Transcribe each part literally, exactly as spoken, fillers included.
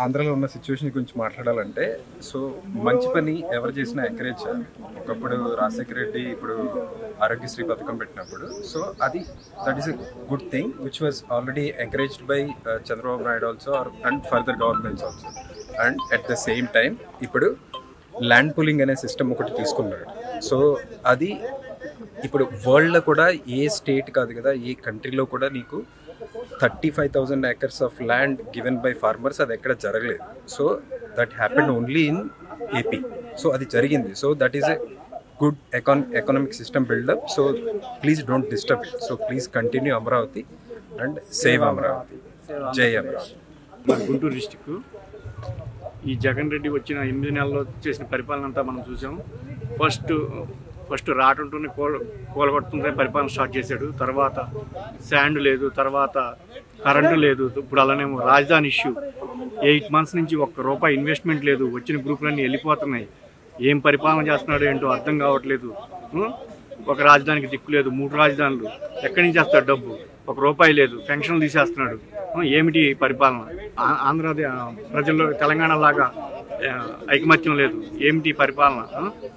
ఆంధ్రలో ఉన్న సిచ్యువేషన్ గురించి మాట్లాడాలంటే సో మంచి పని ఎవరు చేసినా ఎంకరేజ్ చేయాలి. ఒకప్పుడు రాజశేఖర రెడ్డి ఇప్పుడు ఆరోగ్యశ్రీ పథకం పెట్టినప్పుడు సో అది that is a good thing which was already encouraged by Chandrababu Naidu also and further governments also. And at the same time ఇప్పుడు ల్యాండ్ పూలింగ్ అనే సిస్టమ్ ఒకటి తీసుకున్నాడు. సో అది ఇప్పుడు వరల్డ్లో కూడా ఏ స్టేట్ కాదు కదా, ఏ కంట్రీలో కూడా నీకు thirty five thousand acres of land given by farmers అది ఎక్కడ జరగలేదు. So that happened only in AP. So అది జరిగింది. So that is a good econ economic system build up. So please don't disturb it. So please continue Amaravati and save Amaravati. జై అమరావతి. మన Guntur district ఈ జగన్ రెడ్డి వచ్చిన ఎనిమిది నెలల్లో చేసిన పరిపాలన అంతా మనం చూసాం. ఫస్ట్ ఫస్ట్ రాటుంటూనే కోల కూలగొట్టుకుంటే పరిపాలన స్టార్ట్ చేశాడు. తర్వాత శాండ్ లేదు, తర్వాత కరెంటు లేదు. ఇప్పుడు అలానేమో రాజధాని ఇష్యూ, ఎయిట్ మంత్స్ నుంచి ఒక్క రూపాయి ఇన్వెస్ట్మెంట్ లేదు. వచ్చిన గ్రూపులన్నీ వెళ్ళిపోతున్నాయి. ఏం పరిపాలన చేస్తున్నాడు ఏంటో అర్థం కావట్లేదు. ఒక రాజధానికి దిక్కు లేదు, మూడు రాజధానులు ఎక్కడి నుంచి వస్తాడు డబ్బు? ఒక రూపాయి లేదు, పెన్షన్లు తీసేస్తున్నాడు. ఏమిటి పరిపాలన? ఆంధ్ర ప్రజల్లో తెలంగాణ లాగా ఐకమత్యం లేదు. ఏమిటి పరిపాలన?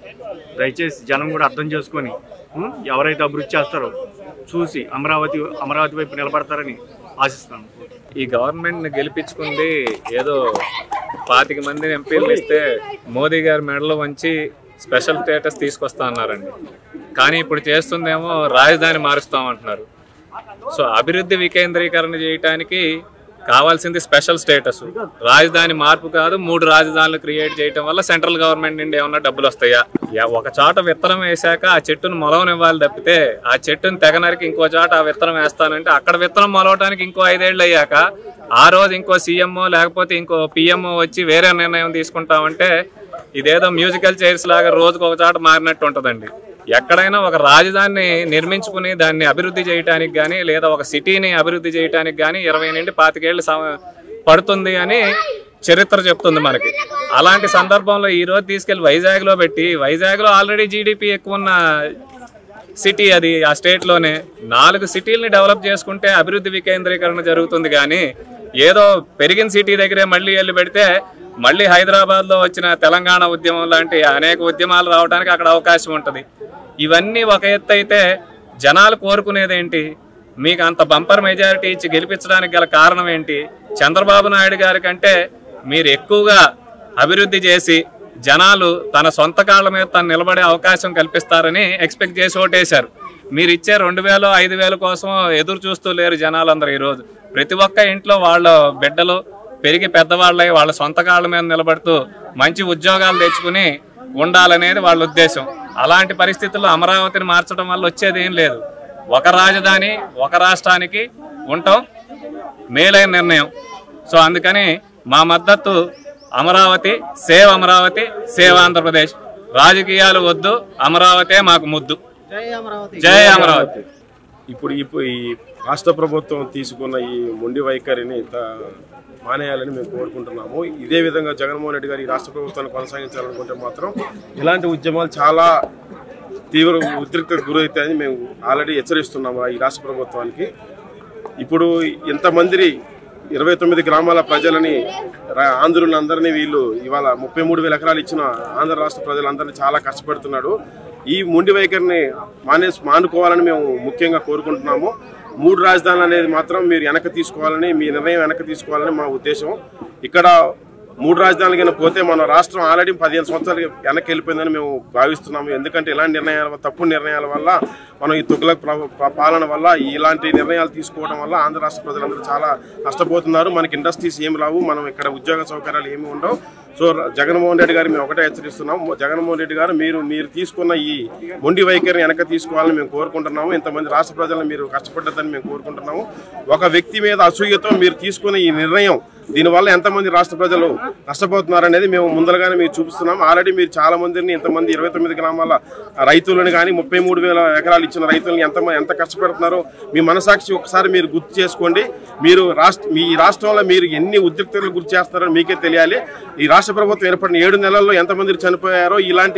దయచేసి జనం కూడా అర్థం చేసుకొని ఎవరైతే అభివృద్ధి చేస్తారో చూసి అమరావతి అమరావతి వైపు నిలబడతారని ఆశిస్తాను. ఈ గవర్నమెంట్ని గెలిపించుకుంది ఏదో పాతిక మంది ఎంపీలు ఇస్తే మోదీ గారి మెడలో వంచి స్పెషల్ స్టేటస్ తీసుకొస్తా అన్నారండి. కానీ ఇప్పుడు చేస్తుందేమో రాజధాని మారుస్తామంటున్నారు. సో అభివృద్ధి వికేంద్రీకరణ చేయడానికి కావాల్సింది స్పెషల్ స్టేటస్, రాజధాని మార్పు కాదు. మూడు రాజధానులు క్రియేట్ చేయడం వల్ల సెంట్రల్ గవర్నమెంట్ నుండి ఏమన్నా డబ్బులు వస్తాయా? ఒక చోట విత్తనం వేసాక ఆ చెట్టును మొలవనివ్వాలి తప్పితే ఆ చెట్టును తెగనరికి ఇంకో చోట ఆ విత్తనం వేస్తానంటే అక్కడ విత్తనం మొలవటానికి ఇంకో ఐదేళ్ళు అయ్యాక ఆ రోజు ఇంకో సీఎంఓ లేకపోతే ఇంకో పిఎంఓ వచ్చి వేరే నిర్ణయం తీసుకుంటామంటే ఇదేదో మ్యూజికల్ చైర్స్ లాగా రోజుకు ఒక చోట మారినట్టు ఉంటుందండి. ఎక్కడైనా ఒక రాజధానిని నిర్మించుకుని దాన్ని అభివృద్ధి చేయడానికి కానీ లేదా ఒక సిటీని అభివృద్ధి చేయడానికి కానీ ఇరవై నుండి పాతికేళ్ళు పడుతుంది అని చరిత్ర చెప్తుంది మనకి. అలాంటి సందర్భంలో ఈరోజు తీసుకెళ్లి వైజాగ్లో పెట్టి, వైజాగ్లో ఆల్రెడీ జీడిపి ఎక్కువ ఉన్న సిటీ అది, ఆ స్టేట్లోనే నాలుగు సిటీలని డెవలప్ చేసుకుంటే అభివృద్ధి వికేంద్రీకరణ జరుగుతుంది. కానీ ఏదో పెరిగిన సిటీ దగ్గరే మళ్ళీ వెళ్ళి పెడితే మళ్ళీ హైదరాబాద్లో వచ్చిన తెలంగాణ ఉద్యమం లాంటి అనేక ఉద్యమాలు రావడానికి అక్కడ అవకాశం ఉంటుంది. ఇవన్నీ ఒక ఎత్తు అయితే జనాలు కోరుకునేది ఏంటి? మీకు అంత బంపర్ మెజారిటీ ఇచ్చి గెలిపించడానికి గల కారణం ఏంటి? చంద్రబాబు నాయుడు గారి కంటే మీరు ఎక్కువగా అభివృద్ధి చేసి జనాలు తన సొంత కాళ్ళ మీద తను నిలబడే అవకాశం కల్పిస్తారని ఎక్స్పెక్ట్ చేసి ఓటేశారు. మీరు ఇచ్చే రెండు వేలు ఐదు వేల కోసం ఎదురు చూస్తూ లేరు జనాలందరూ. ఈరోజు ప్రతి ఒక్క ఇంట్లో వాళ్ళ బిడ్డలు పెరిగి పెద్దవాళ్ళై వాళ్ళ సొంత కాళ్ళ మీద నిలబడుతూ మంచి ఉద్యోగాలు తెచ్చుకుని ఉండాలనేది వాళ్ళ ఉద్దేశం. అలాంటి పరిస్థితుల్లో అమరావతిని మార్చడం వల్ల వచ్చేది ఏం లేదు. ఒక రాజధాని ఒక రాష్ట్రానికి ఉండటం మేలైన నిర్ణయం. సో అందుకని మా మద్దతు అమరావతి, సేవ్ అమరావతి, సేవ్ ఆంధ్రప్రదేశ్. రాజకీయాలు వద్దు, అమరావతే మాకు ముద్దు. జై అమరావతి. ఇప్పుడు ఇప్పుడు ఈ రాష్ట్ర ప్రభుత్వం తీసుకున్న ఈ మొండి వైఖరిని మానేయాలని మేము కోరుకుంటున్నాము. ఇదే విధంగా జగన్మోహన్ రెడ్డి గారు ఈ రాష్ట్ర ప్రభుత్వాన్ని కొనసాగించాలనుకుంటే మాత్రం ఇలాంటి ఉద్యమాలు చాలా తీవ్ర ఉద్రిక్తకు గురవుతాయని మేము ఆల్రెడీ హెచ్చరిస్తున్నాము ఈ రాష్ట్ర ప్రభుత్వానికి. ఇప్పుడు ఇంతమంది ఇరవై తొమ్మిది గ్రామాల ప్రజలని ఆంధ్రులందరినీ వీళ్ళు ఇవాళ ముప్పై మూడు వేల ఎకరాలు ఇచ్చిన ఆంధ్ర రాష్ట్ర ప్రజలందరినీ చాలా కష్టపడుతున్నాడు. ఈ మొండి వైఖరిని మానే మానుకోవాలని మేము ముఖ్యంగా కోరుకుంటున్నాము. మూడు రాజధానులు అనేది మాత్రం మీరు వెనక్కి తీసుకోవాలని, మీ నిర్ణయం వెనక్కి తీసుకోవాలని మా ఉద్దేశం. ఇక్కడ మూడు రాజధానులు కింద పోతే మన రాష్ట్రం ఆల్రెడీ పదిహేను సంవత్సరాలు వెనక్కి వెళ్ళిపోయిందని మేము భావిస్తున్నాము. ఎందుకంటే ఇలాంటి నిర్ణయాల తప్పుడు నిర్ణయాల వల్ల మనం ఈ తుగ్లక్ పాలన వల్ల ఇలాంటి నిర్ణయాలు తీసుకోవడం వల్ల ఆంధ్ర రాష్ట్ర ప్రజలందరూ చాలా నష్టపోతున్నారు. మనకి ఇండస్ట్రీస్ ఏమి రావు, మనం ఇక్కడ ఉద్యోగ సౌకర్యాలు ఏమి ఉండవు. సో జగన్మోహన్ రెడ్డి గారు మేము ఒకటే హెచ్చరిస్తున్నాం. జగన్మోహన్ రెడ్డి గారు మీరు మీరు తీసుకున్న ఈ మొండి వైఖరిని వెనక తీసుకోవాలని మేము కోరుకుంటున్నాము. ఇంతమంది రాష్ట్ర ప్రజలను మీరు కష్టపడ్డదని మేము కోరుకుంటున్నాము. ఒక వ్యక్తి మీద అసూయతో మీరు తీసుకున్న ఈ నిర్ణయం, దీనివల్ల ఎంతమంది రాష్ట్ర ప్రజలు నష్టపోతున్నారనేది మేము ముందరగానే మీరు చూపిస్తున్నాం. ఆల్రెడీ మీరు చాలా మందిని ఎంతమంది ఇరవై తొమ్మిది గ్రామాల రైతులను కానీ ముప్పై మూడు వేల ఎకరాలు ఇచ్చిన రైతులను ఎంత ఎంత కష్టపెడుతున్నారో మీ మనసాక్షి ఒకసారి మీరు గుర్తు చేసుకోండి. మీరు రాష్ట్ర మీ రాష్ట్రంలో మీరు ఎన్ని ఉద్రిక్తతలు గురి చేస్తున్నారో మీకే తెలియాలి. ఈ రాష్ట్ర ప్రభుత్వం ఏర్పడిన ఏడు నెలల్లో ఎంతమంది చనిపోయారో, ఇలాంటి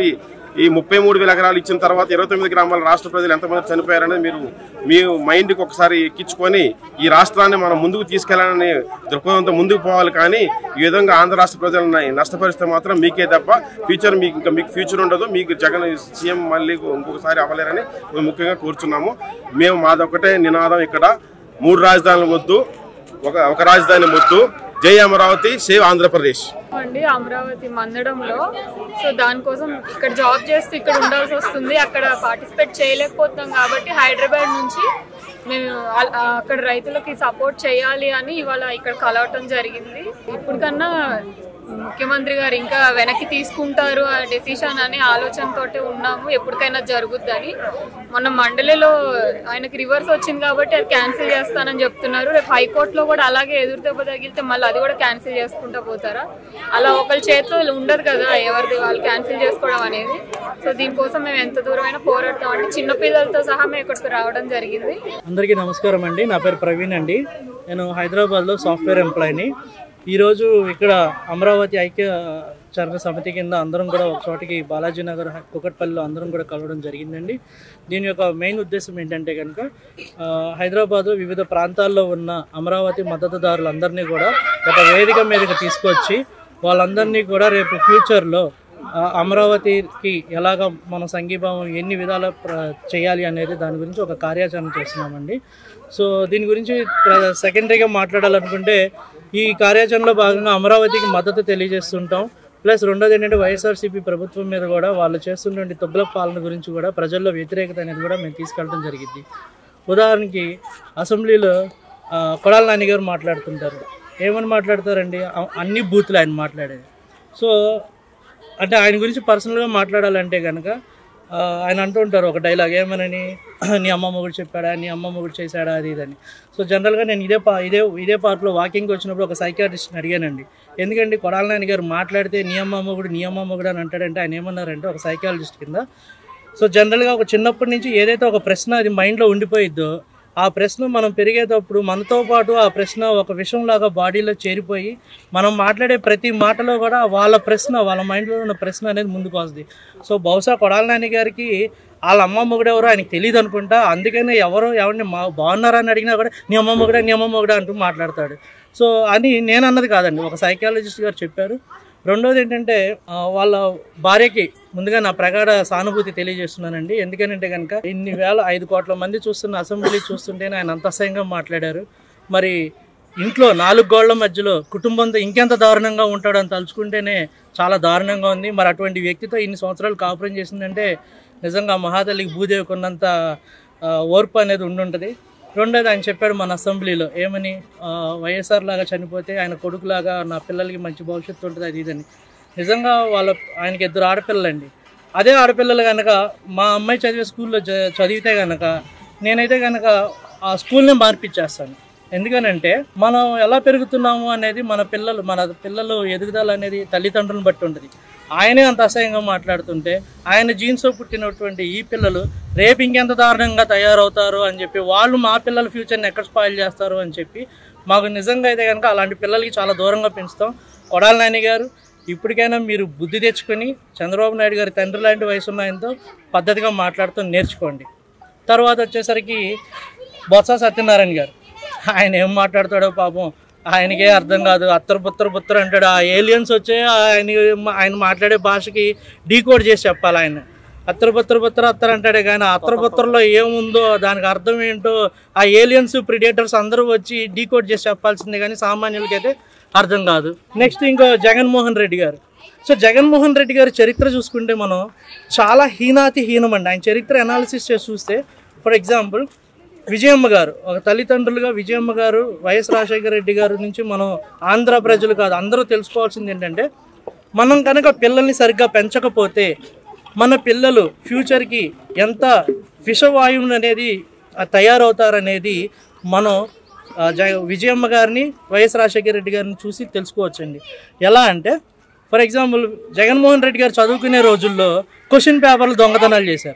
ఈ ముప్పై మూడు వేల ఎకరాలు ఇచ్చిన తర్వాత ఇరవై తొమ్మిది గ్రామాల రాష్ట్ర ప్రజలు ఎంతమంది చనిపోయారనేది మీరు మీ మైండ్కి ఒకసారి ఎక్కించుకొని ఈ రాష్ట్రాన్ని మనం ముందుకు తీసుకెళ్లాలని దృక్పథంతో ముందుకు పోవాలి. కానీ ఈ విధంగా ఆంధ్ర రాష్ట్ర ప్రజలను నష్టపరిస్తే మాత్రం మీకే తప్ప ఫ్యూచర్ మీకు ఇంకా మీకు ఫ్యూచర్ ఉండదు. మీకు జగన్ సీఎం మళ్ళీ ఇంకొకసారి అవ్వలేరని మేము ముఖ్యంగా కోరుచున్నాము. మేము మాదొకటే నినాదం, ఇక్కడ మూడు రాజధానుల వద్దు, ఒక ఒక రాజధాని వద్దు, జై అమరావతి, సేవ్ ఆంధ్రప్రదేశ్ అండి. అమరావతి మందడంలో సో దానికోసం ఇక్కడ జాబ్ చేస్తూ ఇక్కడ ఉండాల్సి వస్తుంది. అక్కడ పార్టిసిపేట్ చేయలేకపోతున్నాం కాబట్టి హైదరాబాద్ నుంచి మేము అక్కడ రైతులకి సపోర్ట్ చేయాలి అని ఇవాళ ఇక్కడ కలవటం జరిగింది. ఇప్పటికన్నా ముఖ్యమంత్రి గారు ఇంకా వెనక్కి తీసుకుంటారు ఆ డెసిషన్ అనే ఆలోచనతోటే ఉన్నాము, ఎప్పటికైనా జరుగుద్దని. మొన్న మండలిలో ఆయనకి రివర్స్ వచ్చింది కాబట్టి అది క్యాన్సిల్ చేస్తానని చెప్తున్నారు. రేపు హైకోర్టులో కూడా అలాగే ఎదురు దెబ్బ తగిలితే మళ్ళీ అది కూడా క్యాన్సిల్ చేసుకుంటూ పోతారా? అలా ఒకరి చేతిలో ఉండదు కదా ఎవరిది వాళ్ళు క్యాన్సిల్ చేసుకోవడం అనేది. సో దీనికోసం మేము ఎంత దూరమైనా పోరాడతామండి. చిన్నపిల్లలతో సహా మేము ఇక్కడికి రావడం జరిగింది. అందరికీ నమస్కారం అండి. నా పేరు ప్రవీణ్ అండి. నేను హైదరాబాద్లో సాఫ్ట్వేర్ ఎంప్లాయీని. ఈరోజు ఇక్కడ అమరావతి ఐక్య చరణ సమితి కింద అందరం కూడా ఒక చోటికి బాలాజీ నగర్ కుకట్పల్లిలో అందరం కూడా కలవడం జరిగిందండి. దీని యొక్క మెయిన్ ఉద్దేశం ఏంటంటే కనుక హైదరాబాదు వివిధ ప్రాంతాల్లో ఉన్న అమరావతి మద్దతుదారులందరినీ కూడా ఒక వేదిక మీదకి తీసుకొచ్చి వాళ్ళందరినీ కూడా రేపు ఫ్యూచర్లో అమరావతికి ఎలాగ మన సంఘీభావం ఎన్ని విధాల చేయాలి అనేది దాని గురించి ఒక కార్యాచరణ చేస్తున్నామండి. సో దీని గురించి సెకండరీగా మాట్లాడాలనుకుంటే ఈ కార్యాచరణలో భాగంగా అమరావతికి మద్దతు తెలియజేస్తుంటాం. ప్లస్ రెండోది ఏంటంటే వైఎస్ఆర్సీపీ ప్రభుత్వం మీద కూడా వాళ్ళు చేస్తున్నటువంటి తొగ్గులక్ పాలన గురించి కూడా ప్రజల్లో వ్యతిరేకత అనేది కూడా మేము తీసుకెళ్ళడం జరిగింది. ఉదాహరణకి అసెంబ్లీలో కొడాల నాని గారు మాట్లాడుతుంటారు. ఏమని మాట్లాడతారండి? అన్ని బూతులు ఆయన మాట్లాడేది. సో అంటే ఆయన గురించి పర్సనల్గా మాట్లాడాలంటే కనుక ఆయన అంటూ ఉంటారు ఒక డైలాగ్, ఏమనని, నీ అమ్మమ్మ కూడా చెప్పాడా, నీ అమ్మమ్మ కూడా చేశాడా, అది ఇదని. సో జనరల్గా నేను ఇదే పా ఇదే ఇదే పార్క్లో వాకింగ్కి వచ్చినప్పుడు ఒక సైకాట్రిస్ట్ని అడిగానండి, ఎందుకండి కొడాల నాని గారు మాట్లాడితే నీ అమ్మమ్మ కూడా నీ అమ్మమ్మ కూడా అని అంటాడంటే ఆయన ఏమన్నారంటే ఒక సైకాలజిస్ట్ కింద. సో జనరల్గా ఒక చిన్నప్పటి నుంచి ఏదైతే ఒక ప్రశ్న అది మైండ్లో ఉండిపోయిద్దో ఆ ప్రశ్న మనం పెరిగేటప్పుడు మనతో పాటు ఆ ప్రశ్న ఒక విషంలాగా బాడీలో చేరిపోయి మనం మాట్లాడే ప్రతి మాటలో కూడా వాళ్ళ ప్రశ్న వాళ్ళ మైండ్లో ఉన్న ప్రశ్న అనేది ముందుకు వస్తుంది. సో బహుశా కొడాల నాని గారికి వాళ్ళ అమ్మమ్మ కూడా ఎవరో ఆయనకు తెలియదు అనుకుంటా, అందుకనే ఎవరో ఎవరిని మా బాగున్నారా అని అడిగినా కూడా నీ అమ్మమ్మ కూడా నీ అమ్మమ్మ కూడా అంటూ మాట్లాడతాడు. సో అని నేను అన్నది కాదండి, ఒక సైకాలజిస్ట్ గారు చెప్పారు. రెండోది ఏంటంటే వాళ్ళ భార్యకి ముందుగా నా ప్రగాఢ సానుభూతి తెలియజేస్తున్నానండి. ఎందుకనంటే కనుక ఇన్ని వేల ఐదు కోట్ల మంది చూస్తున్న అసెంబ్లీ చూస్తుంటేనే ఆయన అంత అసహ్యంగా మాట్లాడారు. మరి ఇంట్లో నాలుగు గోళ్ల మధ్యలో కుటుంబంతో ఇంకెంత దారుణంగా ఉంటాడని తలుచుకుంటేనే చాలా దారుణంగా ఉంది. మరి అటువంటి వ్యక్తితో ఇన్ని సంవత్సరాలు కాపురం చేసిందంటే నిజంగా మహాతల్లికి భూదేవికి ఉన్నంత ఓర్పు అనేది ఉండుంటుంది. రెండోది ఆయన చెప్పాడు మన అసెంబ్లీలో ఏమని, వైఎస్ఆర్ లాగా చనిపోతే ఆయన కొడుకులాగా నా పిల్లలకి మంచి భవిష్యత్తు ఉంటుంది అది ఇదని. నిజంగా వాళ్ళ ఆయనకి ఇద్దరు ఆడపిల్లలండి. అదే ఆడపిల్లలు కనుక మా అమ్మాయి చదివే స్కూల్లో చదివితే కనుక నేనైతే కనుక ఆ స్కూల్ని మార్పిచ్చేస్తాను. ఎందుకనంటే మనం ఎలా పెరుగుతున్నాము అనేది మన పిల్లలు మన పిల్లలు ఎదుగుదల అనేది తల్లిదండ్రులను బట్టి ఉంటుంది. ఆయనే అంత అసహ్యంగా మాట్లాడుతుంటే ఆయన జీన్స్లో పుట్టినటువంటి ఈ పిల్లలు రేపు ఇంకెంత దారుణంగా తయారవుతారు అని చెప్పి వాళ్ళు మా పిల్లల ఫ్యూచర్ని ఎక్కడ స్పాయిల్ చేస్తారు అని చెప్పి మాకు నిజంగా అయితే కనుక అలాంటి పిల్లలకి చాలా దూరంగా పెంచుతాం. కొడాల నాని గారు ఇప్పటికైనా మీరు బుద్ధి తెచ్చుకొని చంద్రబాబు నాయుడు గారి తండ్రి లాంటి వయసు ఉన్న ఆయనతో పద్ధతిగా మాట్లాడుతూ నేర్చుకోండి. తర్వాత వచ్చేసరికి బొత్స సత్యనారాయణ గారు ఆయన ఏం మాట్లాడతాడో పాపం ఆయనకే అర్థం కాదు. అత్తర పుత్తర పుత్తర అంటాడు. ఆ ఏలియన్స్ వచ్చే ఆయన ఆయన మాట్లాడే భాషకి డీకోడ్ చేసి చెప్పాలి. ఆయన అత్తర పుత్తర పుత్తర అత్తర అంటాడే కానీ అత్తర పుత్తరలో ఏముందో దానికి అర్థం ఏంటో ఆ ఏలియన్స్ ప్రిడేటర్స్ అందరూ వచ్చి డీకోడ్ చేసి చెప్పాల్సిందే కానీ సామాన్యులకైతే అర్థం కాదు. నెక్స్ట్ ఇంకో జగన్మోహన్ రెడ్డి గారు. సో జగన్మోహన్ రెడ్డి గారి చరిత్ర చూసుకుంటే మనం చాలా హీనాతి హీనం అండి. ఆయన చరిత్ర అనాలిసిస్ చేసి చూస్తే ఫర్ ఎగ్జాంపుల్ విజయమ్మ గారు ఒక తల్లిదండ్రులుగా విజయమ్మ గారు వైఎస్ రాజశేఖర రెడ్డి గారి నుంచి మనం ఆంధ్ర ప్రజలు కాదు అందరూ తెలుసుకోవాల్సింది ఏంటంటే మనం కనుక పిల్లల్ని సరిగ్గా పెంచకపోతే మన పిల్లలు ఫ్యూచర్కి ఎంత విషవాయువులు అనేది తయారవుతారనేది మనం జ విజయమ్మ గారిని వైఎస్ రాజశేఖర రెడ్డి గారిని చూసి తెలుసుకోవచ్చండి. ఎలా అంటే ఫర్ ఎగ్జాంపుల్ జగన్మోహన్ రెడ్డి గారు చదువుకునే రోజుల్లో క్వశ్చన్ పేపర్లు దొంగతనాలు చేశారు.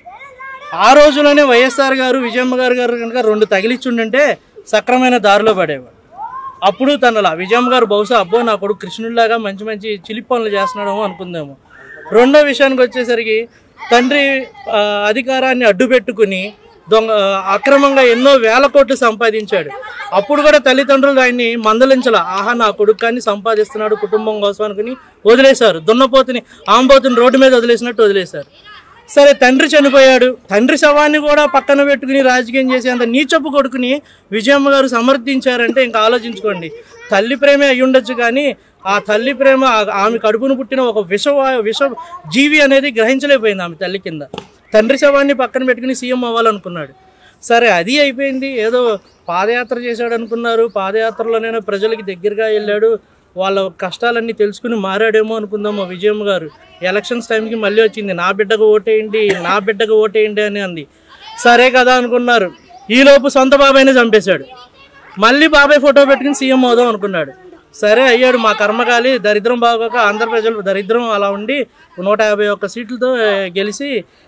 ఆ రోజులోనే వైఎస్ఆర్ గారు విజయమ్మ గారు గారు కనుక రెండు తగిలిచ్చుండంటే సక్రమైన దారిలో పడేవాడు. అప్పుడు తనలా విజయమ్మ గారు బహుశా అబ్బో నా కొడుకు కృష్ణుడిలాగా మంచి మంచి చిలిపి పనులు చేస్తున్నాడేమో అనుకుందేమో. రెండో విషయానికి వచ్చేసరికి తండ్రి అధికారాన్ని అడ్డు పెట్టుకుని దొంగ అక్రమంగా ఎన్నో వేల కోట్లు సంపాదించాడు. అప్పుడు కూడా తల్లిదండ్రులు ఆయన్ని మందలించాల, ఆహా నా కొడుకు కానీ సంపాదిస్తున్నాడు కుటుంబం కోసం అనుకుని వదిలేశారు. దున్నపోతుని ఆంబోతుని రోడ్డు మీద వదిలేసినట్టు వదిలేశారు. సరే తండ్రి చనిపోయాడు, తండ్రి శవాన్ని కూడా పక్కన పెట్టుకుని రాజకీయం చేసి అంత నీచపు కొడుకుని విజయమ్మ గారు సమర్థించారంటే ఇంకా ఆలోచించుకోండి. తల్లి ప్రేమే అయి ఉండొచ్చు కానీ ఆ తల్లి ప్రేమ ఆమె కడుపును పుట్టిన ఒక విష విష జీవి అనేది గ్రహించలేకపోయింది ఆమె తల్లి కింద. తండ్రి శవాన్ని పక్కన పెట్టుకుని సీఎం అవ్వాలనుకున్నాడు. సరే అది అయిపోయింది, ఏదో పాదయాత్ర చేశాడు అనుకున్నారు. పాదయాత్రలోనైనా ప్రజలకి దగ్గరగా వెళ్ళాడు, వాళ్ళ కష్టాలన్నీ తెలుసుకుని మారాడేమో అనుకుందాం. మా విజయమ్మ గారు ఎలక్షన్స్ టైంకి మళ్ళీ వచ్చింది, నా బిడ్డకు ఓటేయండి నా బిడ్డకు ఓటేయండి అని అంది. సరే కదా అనుకున్నారు. ఈలోపు సొంత బాబాయ్నే చంపేశాడు. మళ్ళీ బాబాయ్ ఫోటో పెట్టుకుని సీఎం అవుదాం అనుకున్నాడు. సరే అయ్యాడు, మా కర్మకాలి దరిద్రం బాగోక ఆంధ్ర ప్రజలు దరిద్రం అలా ఉండి నూట యాభై ఒక్క సీట్లతో గెలిచి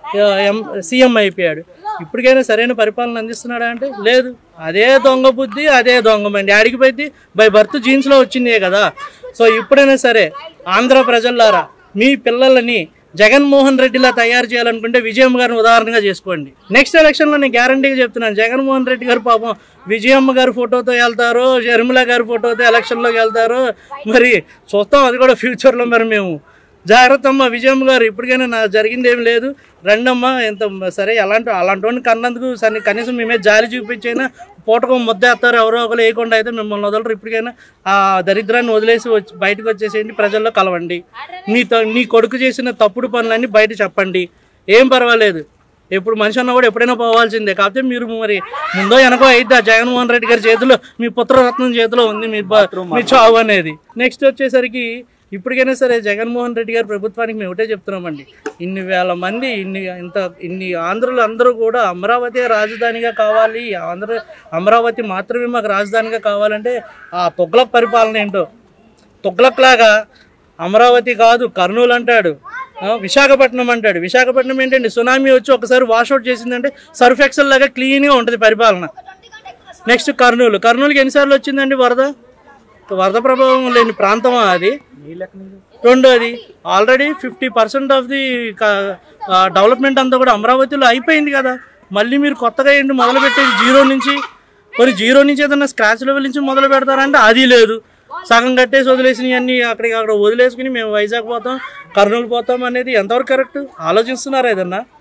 ఎం సీఎం అయిపోయాడు. ఇప్పటికైనా సరైన పరిపాలన అందిస్తున్నాడా అంటే లేదు. అదే దొంగ బుద్ధి, అదే దొంగ మండి. ఆడికి పోయి బై బర్త్ జీన్స్లో వచ్చిందే కదా. సో ఇప్పుడైనా సరే ఆంధ్ర ప్రజలారా, మీ పిల్లలని జగన్మోహన్ రెడ్డిలా తయారు చేయాలనుకుంటే విజయమ్మ గారిని ఉదాహరణగా చేసుకోండి. నెక్స్ట్ ఎలక్షన్లో నేను గ్యారంటీగా చెప్తున్నాను, జగన్మోహన్ రెడ్డి గారు పాపం విజయమ్మ గారి ఫోటోతో వెళ్తారో షర్మిల గారి ఫోటోతో ఎలక్షన్లోకి వెళ్తారో మరి చూస్తాం. అది కూడా ఫ్యూచర్లో మరి మేము జాగ్రత్త అమ్మ. విజయమ్మ గారు ఇప్పటికైనా నా జరిగింది ఏం లేదు, రండమ్మా. ఎంత సరే అలాంటి అలాంటి వాడిని కన్నందుకు సరే కనీసం మేమే జాలి చూపించైనా పూటకం ముద్దేస్తారు, ఎవరో ఒకరు వేయకుండా అయితే మిమ్మల్ని వదలరు. ఇప్పటికైనా ఆ దరిద్రాన్ని వదిలేసి వచ్చి బయటకు వచ్చేసేయండి, ప్రజల్లో కలవండి. నీ నీ కొడుకు చేసిన తప్పుడు పనులన్నీ బయట చెప్పండి, ఏం పర్వాలేదు. ఎప్పుడు మనిషి అన్న కూడా ఎప్పుడైనా పోవాల్సిందే. కాకపోతే మీరు మరి ముందో వెనకో అయిద్దా జగన్మోహన్ రెడ్డి గారి చేతిలో, మీ పుత్రరత్నం చేతిలో ఉంది మీ మీ చావు అనేది. నెక్స్ట్ వచ్చేసరికి ఇప్పటికైనా సరే జగన్మోహన్ రెడ్డి గారి ప్రభుత్వానికి మేము ఒకటే చెప్తున్నామండి, ఇన్ని వేల మంది ఇన్ని ఇంత ఇన్ని ఆంధ్రులు అందరూ కూడా అమరావతి రాజధానిగా కావాలి, ఆంధ్ర అమరావతి మాత్రమే మాకు రాజధానిగా కావాలంటే ఆ తొగ్లక్ పరిపాలన ఏంటో. తొగ్లక్ లాగా అమరావతి కాదు కర్నూలు అంటాడు, విశాఖపట్నం అంటాడు. విశాఖపట్నం ఏంటండి, సునామీ వచ్చి ఒకసారి వాషౌట్ చేసిందంటే సర్ఫ్ ఎక్సెల్ లాగా క్లీన్గా ఉంటుంది పరిపాలన. నెక్స్ట్ కర్నూలు, కర్నూలుకి ఎన్నిసార్లు వచ్చిందండి వరద? వరద ప్రభావం లేని ప్రాంతమా అది? రెండోది already fifty percent of the development అంతా కూడా అమరావతిలో అయిపోయింది కదా. మళ్ళీ మీరు కొత్తగా ఏంటి మొదలు పెట్టేది జీరో నుంచి? మరి జీరో నుంచి ఏదన్నా స్క్రాచ్ లెవెల్ నుంచి మొదలు పెడతారంటే అది లేదు. సగం కట్టేసి వదిలేసినవి అన్నీ అక్కడికి అక్కడ వదిలేసుకుని మేము వైజాగ్ పోతాం, కర్నూలు పోతాం అనేది ఎంతవరకు కరెక్ట్? ఆలోచిస్తున్నారా ఏదన్నా?